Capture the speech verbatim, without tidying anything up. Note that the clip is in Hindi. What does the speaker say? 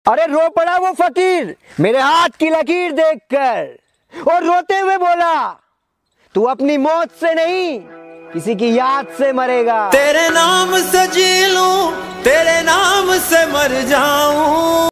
अरे रो पड़ा वो फकीर मेरे हाथ की लकीर देखकर और रोते हुए बोला, तू अपनी मौत से नहीं किसी की याद से मरेगा। तेरे नाम से जी लूं, तेरे नाम से मर जाऊं।